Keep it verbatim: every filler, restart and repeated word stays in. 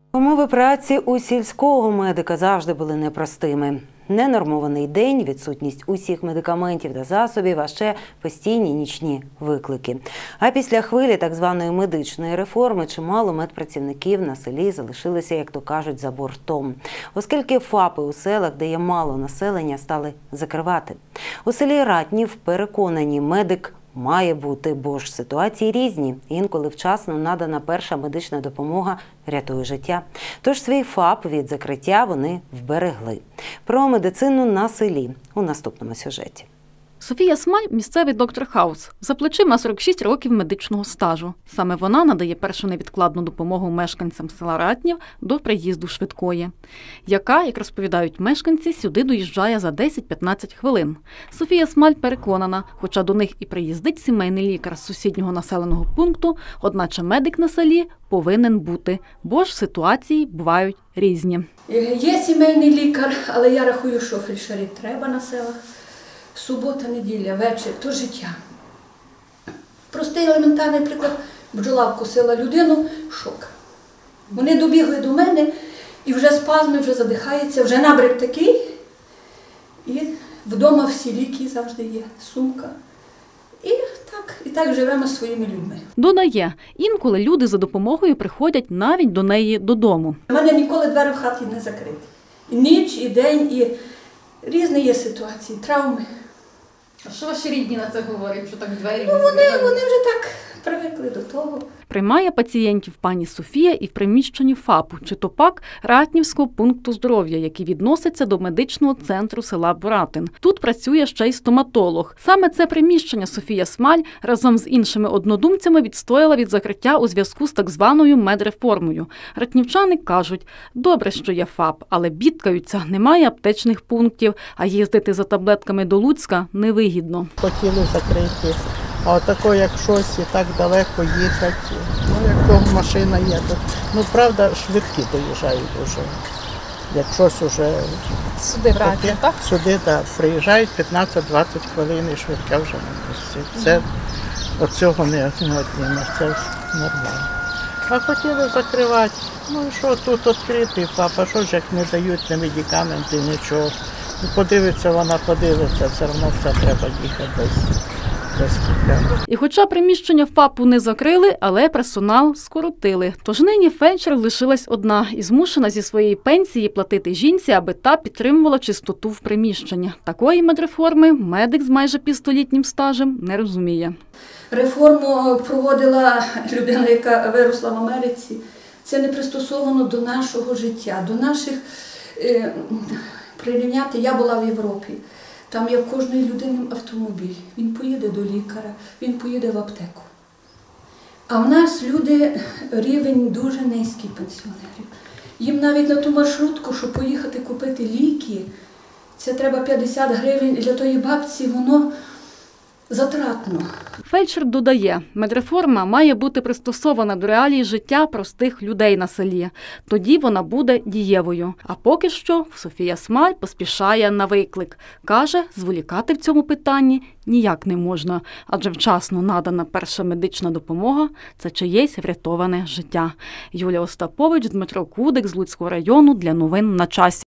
Умови праці у сільського медика завжди були непростими. Ненормований день, відсутність усіх медикаментів та засобів, а ще постійні нічні виклики. А після хвилі так званої медичної реформи чимало медпрацівників на селі залишилися, як то кажуть, за бортом. Оскільки ФАПи у селах, де є мало населення, стали закривати. У селі Ратнів переконані, медик має бути, бо ж ситуації різні. Інколи вчасно надана перша медична допомога рятує життя. Тож свій ФАП від закриття вони вберегли. Про медицину на селі у наступному сюжеті. Софія Смаль – місцевий доктор Хаус. За плечима сорок шість років медичного стажу. Саме вона надає першу невідкладну допомогу мешканцям села Ратнів до приїзду швидкої, яка, як розповідають мешканці, сюди доїжджає за десять-п'ятнадцять хвилин. Софія Смаль переконана, хоча до них і приїздить сімейний лікар з сусіднього населеного пункту, одначе медик на селі повинен бути, бо ж ситуації бувають різні. Є сімейний лікар, але я рахую, що фельдшерів треба на селах. Субота, неділя, вечір – то життя. Простий елементарний приклад. Бджола вкусила людину – шок. Вони добігли до мене і вже спазми, вже задихається, вже набряк такий. І вдома всі ліки завжди є, сумка. І так, і так живемо зі своїми людьми. Додає, інколи люди за допомогою приходять навіть до неї додому. У мене ніколи двері в хаті не закриті. І ніч, і день, і різні є ситуації, травми. А що ваші рідні на це говорять, що так двері? Ну, вони, вони вже так привикли до того. Приймає пацієнтів пані Софія і в приміщенні ФАПу, чи то пак Ратнівського пункту здоров'я, який відноситься до медичного центру села Боратин. Тут працює ще й стоматолог. Саме це приміщення Софія Смаль разом з іншими однодумцями відстояла від закриття у зв'язку з так званою медреформою. Ратнівчани кажуть, добре, що є ФАП, але бідкаються, немає аптечних пунктів, а їздити за таблетками до Луцька невигідно. Хотіли закрити. А отако, як щось і так далеко їхати, ну, як того машина є, то, ну, правда, швидкі доїжджають вже. Як щось вже Сюди в Ратнів, так? Сюди, так, приїжджають п'ятнадцять-двадцять хвилин і швидка вже на місці. Це, от цього не отніме, це нормально. А хотіли закривати, ну, що тут відкритий ФАП, а що ж, як не дають ні медикаменти, нічого. Ну, подивиться вона, подивиться, все одно все треба їхати десь. І хоча приміщення ФАПу не закрили, але персонал скоротили. Тож нині фельдшер лишилась одна і змушена зі своєї пенсії платити жінці, аби та підтримувала чистоту в приміщенні. Такої медреформи медик з майже півстолітнім стажем не розуміє. Реформу проводила людина, яка виросла в Америці. Це не пристосовано до нашого життя, до наших е, прирівняти. Я була в Європі. Там є в кожної людини автомобіль. Він поїде до лікаря, він поїде в аптеку. А в нас люди, рівень дуже низький пенсіонерів. Їм навіть на ту маршрутку, щоб поїхати купити ліки, це треба п'ятдесят гривень, для тої бабці воно затратно. Фельдшер додає, медреформа має бути пристосована до реалій життя простих людей на селі. Тоді вона буде дієвою. А поки що Софія Смаль поспішає на виклик. Каже, зволікати в цьому питанні ніяк не можна, адже вчасно надана перша медична допомога – це чиєсь врятоване життя. Юлія Остапович, Дмитро Кудик з Луцького району для новин на часі.